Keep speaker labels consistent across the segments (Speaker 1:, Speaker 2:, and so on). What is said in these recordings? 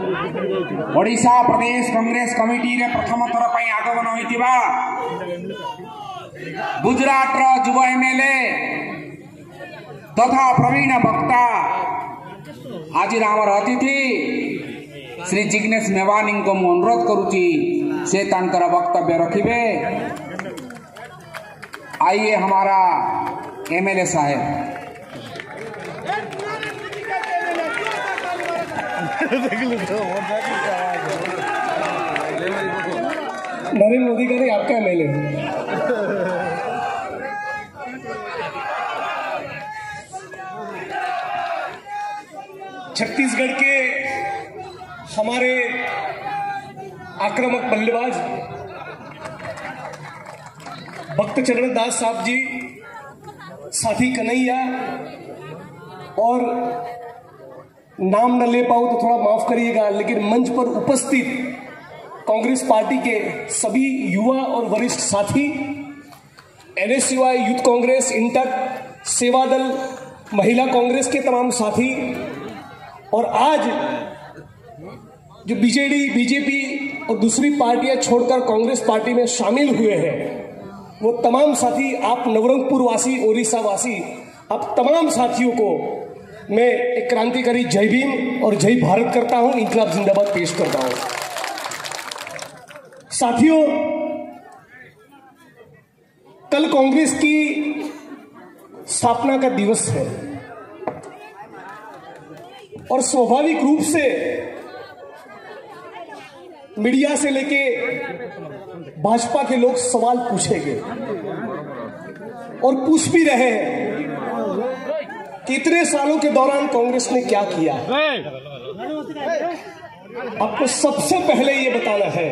Speaker 1: ओडिशा प्रदेश Congress committee रे प्रथम थर पई आगमन होइतिबा गुजरात रो युव एमएलए तथा प्रवीण वक्ता आज आमर अतिथि श्री जिग्नेश मेवानी को अनुरोध करुची से तांकर वक्तव्य रखिबे। आइए हमारा एमएलए साहेब।
Speaker 2: नरेंद्र मोदी का नहीं, आपका एमएलए। छत्तीसगढ़ के हमारे आक्रामक बल्लेबाज भक्त चरण दास साहब जी, साथी कन्हैया, और नाम न ले पाऊं तो थोड़ा माफ करिएगा, लेकिन मंच पर उपस्थित कांग्रेस पार्टी के सभी युवा और वरिष्ठ साथी, एनएसयूआई यूथ कांग्रेस, इंटर, सेवा दल, महिला कांग्रेस के तमाम साथी, और आज जो बीजेपी और दूसरी पार्टियां छोड़कर कांग्रेस पार्टी में शामिल हुए हैं, वो तमाम साथी, आप नवरंगपुर वासी, ओडिशा वासी, आप तमाम साथियों को मैं एक क्रांतिकारी जय भीम और जय भारत करता हूं, इंकलाब जिंदाबाद पेश करता हूं। साथियों, कल कांग्रेस की स्थापना का दिवस है और स्वाभाविक रूप से मीडिया से लेके भाजपा के लोग सवाल पूछेंगे और पूछ भी रहे हैं कि इतने सालों के दौरान कांग्रेस ने क्या किया है। आपको सबसे पहले ये बताना है,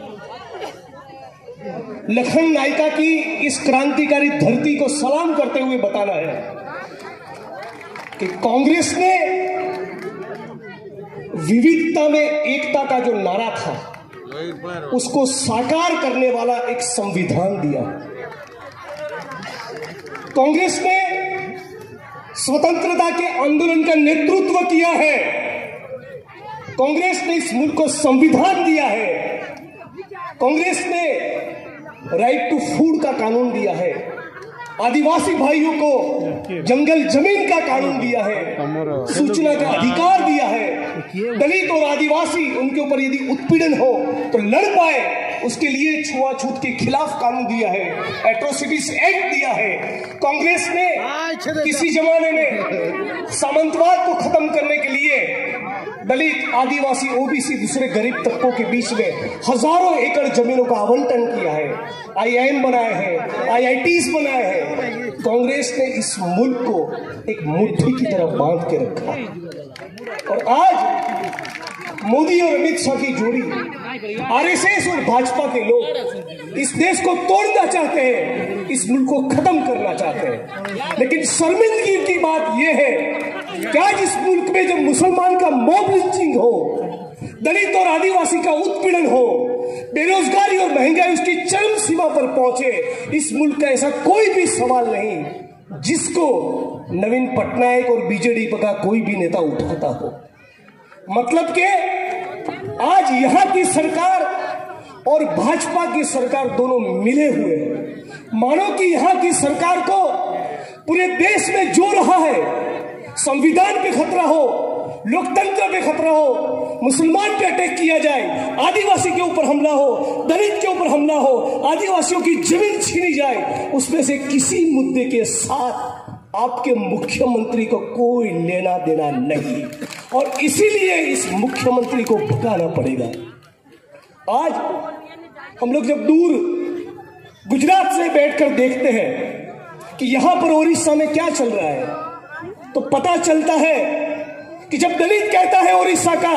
Speaker 2: लखन नायका की इस क्रांतिकारी धरती को सलाम करते हुए बताना है कि कांग्रेस ने विविधता में एकता का जो नारा था उसको साकार करने वाला एक संविधान दिया। कांग्रेस ने स्वतंत्रता के आंदोलन का नेतृत्व किया है। कांग्रेस ने इस मुल्क को संविधान दिया है। कांग्रेस ने राइट टू फूड का कानून दिया है। आदिवासी भाइयों को जंगल जमीन का कानून दिया है। सूचना का अधिकार दिया है। दलित और आदिवासी, उनके ऊपर यदि उत्पीड़न हो तो लड़ पाए, उसके लिए छुआछूत के खिलाफ कानून दिया है। एट्रोसिटीज एक्ट दिया है। कांग्रेस ने किसी जमाने में सामंतवाद को खत्म करने के लिए दलित, आदिवासी, ओबीसी, दूसरे गरीब तबकों के बीच में हजारों एकड़ जमीनों का आवंटन किया है। आईआईएम बनाए हैं, आईआईटीज बनाए हैं। कांग्रेस ने इस मुल्क को एक मुट्ठी की तरह बांध के रखा है। और आज मोदी और अमित शाह की जोड़ी, आरएसएस और भाजपा के लोग इस देश को तोड़ना चाहते हैं, इस मुल्क को खत्म करना चाहते हैं। लेकिन शर्मिंदगी की बात यह है कि आज इस मुल्क में जब मुसलमान का मॉब लिंचिंग हो, दलित और आदिवासी का उत्पीड़न हो, बेरोजगारी और महंगाई उसकी चरम सीमा पर पहुंचे, इस मुल्क का ऐसा कोई भी सवाल नहीं जिसको नवीन पटनायक और बीजेडी का कोई भी नेता उठाता हो। मतलब के आज यहां की सरकार और भाजपा की सरकार दोनों मिले हुए हैं। मानो कि यहां की सरकार को पूरे देश में जो रहा है, संविधान पे खतरा हो, लोकतंत्र पे खतरा हो, मुसलमान पे अटैक किया जाए, आदिवासी के ऊपर हमला हो, दलित के ऊपर हमला हो, आदिवासियों की जमीन छीनी जाए, उसमें से किसी मुद्दे के साथ आपके मुख्यमंत्री को कोई लेना देना नहीं, और इसीलिए इस मुख्यमंत्री को भगाना पड़ेगा। आज हम लोग जब दूर गुजरात से बैठकर देखते हैं कि यहां पर ओडिशा में क्या चल रहा है, तो पता चलता है कि जब दलित कहता है ओडिशा का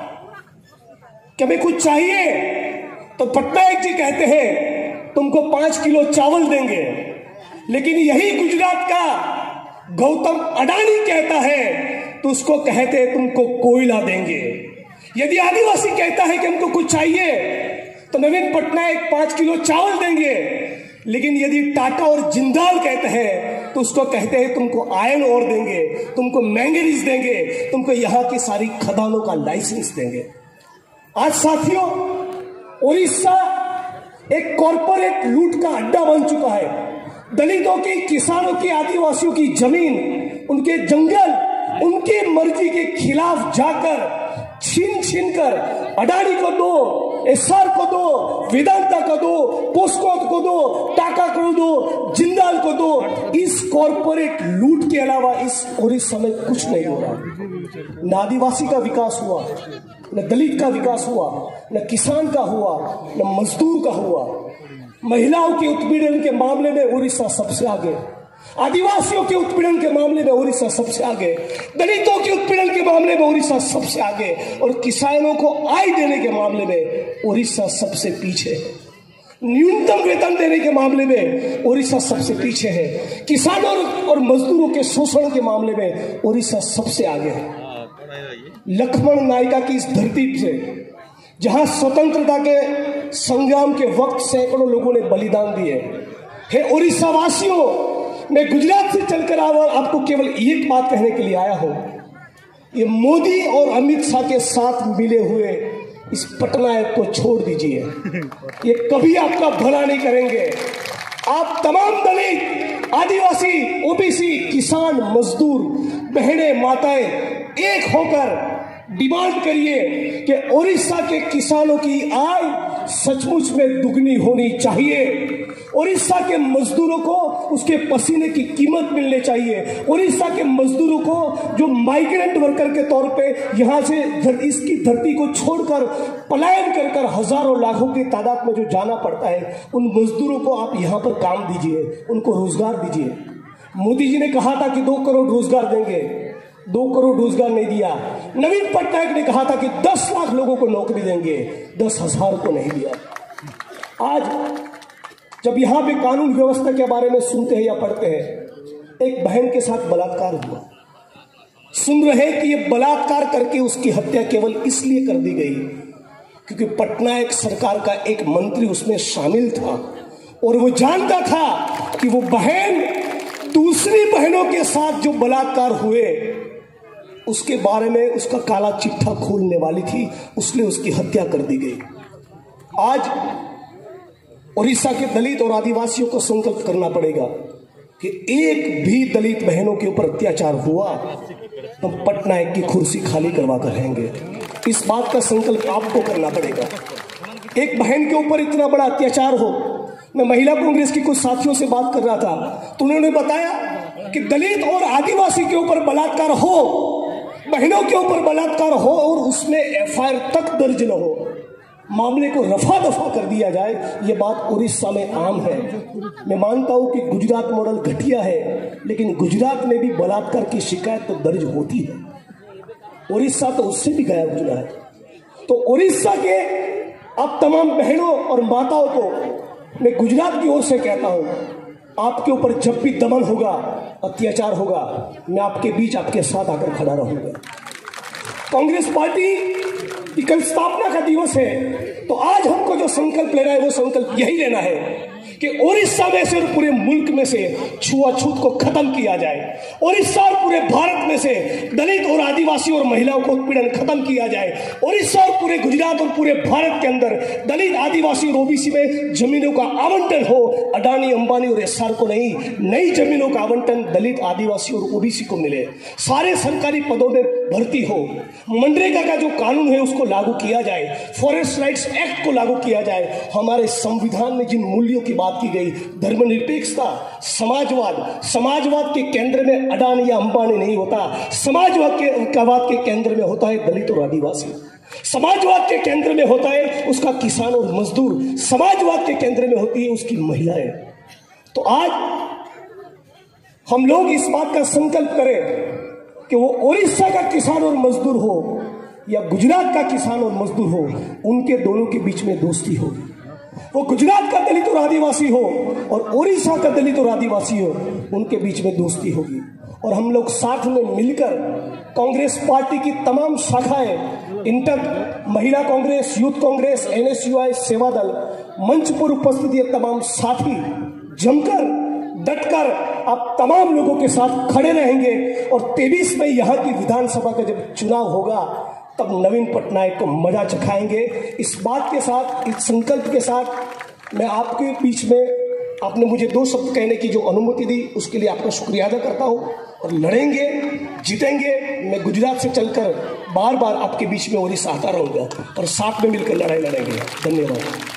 Speaker 2: कि हमें कुछ चाहिए, तो पटनायक जी कहते हैं तुमको 5 किलो चावल देंगे। लेकिन यही गुजरात का गौतम अडानी कहता है तो उसको कहते हैं तुमको कोयला देंगे। यदि आदिवासी कहता है कि हमको कुछ चाहिए तो नवीन पटनायक 5 किलो चावल देंगे। लेकिन यदि टाटा और जिंदाल कहते हैं तो उसको कहते हैं तुमको आयरन ओर देंगे, तुमको मैंगनीज देंगे, तुमको यहाँ की सारी खदानों का लाइसेंस देंगे। आज साथियों, उड़ीसा एक कॉरपोरेट लूट का अड्डा बन चुका है। दलितों की, किसानों की, आदिवासियों की जमीन, उनके जंगल उनकी मर्जी के खिलाफ जाकर छीन छीन कर अडानी को दो, एसआर को दो, वेदांता को दो, पोस्को को दो, टाटा को दो, जिंदाल को दो। इस कॉरपोरेट लूट के अलावा इस उड़ीसा में कुछ नहीं हो रहा। न आदिवासी का विकास हुआ, न दलित का विकास हुआ, न किसान का हुआ, न मजदूर का हुआ। महिलाओं के उत्पीड़न के मामले में उड़ीसा सबसे आगे, आदिवासियों के उत्पीड़न के मामले में उड़ीसा सबसे आगे, दलितों के उत्पीड़न के मामले में उड़ीसा सबसे आगे, और किसानों को आय देने के मामले में उड़ीसा सबसे पीछे है। न्यूनतम वेतन देने के मामले में उड़ीसा सबसे पीछे है। किसानों और मजदूरों के शोषण के मामले में उड़ीसा सबसे आगे है। लक्ष्मण नायका की इस धरती से, जहां स्वतंत्रता के संग्राम के वक्त सैकड़ों लोगों ने बलिदान दिए, हे उड़ीसा वासियों, मैं गुजरात से चलकर आपको केवल एक बात कहने के लिए आया हूं। ये मोदी और अमित शाह के साथ मिले हुए इस पटना ऐप को छोड़ दीजिए। ये कभी आपका भला नहीं करेंगे। आप तमाम दलित, आदिवासी, ओबीसी, किसान, मजदूर, बहनें, माताएं एक होकर डिमांड करिए कि उड़ीसा के किसानों की आय सचमुच में दुगनी होनी चाहिए। उड़ीसा के मजदूरों को उसके पसीने की कीमत मिलनी चाहिए। उड़ीसा के मजदूरों को जो माइग्रेंट वर्कर के तौर पे यहाँ से इसकी धरती को छोड़कर पलायन कर कर हजारों लाखों की तादाद में जो जाना पड़ता है, उन मजदूरों को आप यहाँ पर काम दीजिए, उनको रोजगार दीजिए। मोदी जी ने कहा था कि 2 करोड़ रोजगार देंगे, 2 करोड़ रोजगार नहीं दिया। नवीन पटनायक ने कहा था कि 10 लाख लोगों को नौकरी देंगे, 10,000 को नहीं दिया। आज जब यहां पे कानून व्यवस्था के बारे में सुनते हैं या पढ़ते हैं, एक बहन के साथ बलात्कार हुआ, सुन रहे कि ये बलात्कार करके उसकी हत्या केवल इसलिए कर दी गई क्योंकि पटनायक सरकार का एक मंत्री उसमें शामिल था और वो जानता था कि वो बहन दूसरी बहनों के साथ जो बलात्कार हुए उसके बारे में उसका काला चिट्ठा खोलने वाली थी, इसलिए उसकी हत्या कर दी गई। आज उड़ीसा के दलित और आदिवासियों को संकल्प करना पड़ेगा कि एक भी दलित बहनों के ऊपर अत्याचार हुआ तो पटनायक की कुर्सी खाली करवा कर रहेंगे। इस बात का संकल्प आपको करना पड़ेगा। एक बहन के ऊपर इतना बड़ा अत्याचार हो, मैं महिला कांग्रेस की कुछ साथियों से बात कर रहा था तो उन्होंने बताया कि दलित और आदिवासी के ऊपर बलात्कार हो, बहनों के ऊपर बलात्कार हो और उसमें एफआईआर तक दर्ज न हो, मामले को रफा दफा कर दिया जाए, ये बात उड़ीसा में आम है। मैं मानता हूं कि गुजरात मॉडल घटिया है, लेकिन गुजरात में भी बलात्कार की शिकायत तो दर्ज होती है। उड़ीसा तो उससे भी गया गुजरा है। तो उड़ीसा के आप तमाम बहनों और माताओं को मैं गुजरात की ओर से कहता हूं, आपके ऊपर जब भी दमन होगा, अत्याचार होगा, मैं आपके बीच आपके साथ आकर खड़ा रहूंगा। कांग्रेस पार्टी की कल स्थापना का दिवस है, तो आज हमको जो संकल्प लेना है वो संकल्प यही लेना है कि उड़ीसा में से और पूरे मुल्क में से छुआछूत को खत्म किया जाए। उड़ीसा और पूरे भारत में से दलित और आदिवासी और महिलाओं को उत्पीड़न खत्म किया जाए। उड़ीसा और पूरे गुजरात और पूरे भारत के अंदर दलित, आदिवासी और ओबीसी में जमीनों का आवंटन हो, अडानी, अंबानी और एसआर को नहीं, नई जमीनों का आवंटन दलित, आदिवासी और ओबीसी को मिले। सारे सरकारी पदों में भर्ती हो, मनरेगा का जो कानून है उसको लागू किया जाए, फॉरेस्ट राइट्स एक्ट को लागू किया जाए। हमारे संविधान में जिन मूल्यों की बात की गई, धर्मनिरपेक्षता, समाजवाद के केंद्र में अडानी या अंबानी नहीं होता, समाजवाद के केंद्र में होता है दलित और आदिवासी, समाजवाद के केंद्र में होता है उसका किसान और मजदूर, समाजवाद के केंद्र में होती है उसकी महिलाएं। तो आज हम लोग इस बात का संकल्प करें कि वो उड़ीसा का किसान और मजदूर हो या गुजरात का किसान और मजदूर हो, उनके दोनों के बीच में दोस्ती होगी। वो गुजरात का दलित और आदिवासी हो और उड़ीसा का दलित और आदिवासी हो, उनके बीच में दोस्ती होगी। और हम लोग साथ में मिलकर कांग्रेस पार्टी की तमाम शाखाएं, इंटर, महिला कांग्रेस, यूथ कांग्रेस, एनएसयूआई, सेवा दल, मंच पर उपस्थित ये तमाम साथी जमकर डटकर आप तमाम लोगों के साथ खड़े रहेंगे। और 23 में यहाँ की विधानसभा का जब चुनाव होगा तब नवीन पटनायक को मजा चखाएंगे। इस बात के साथ, इस संकल्प के साथ मैं आपके बीच में, आपने मुझे 2 शब्द कहने की जो अनुमति दी उसके लिए आपका शुक्रिया अदा करता हूँ। और लड़ेंगे, जीतेंगे। मैं गुजरात से चलकर बार बार आपके बीच में ओडिशा आता रहूँगा और साथ में मिलकर लड़ाई लड़ेंगे। धन्यवाद।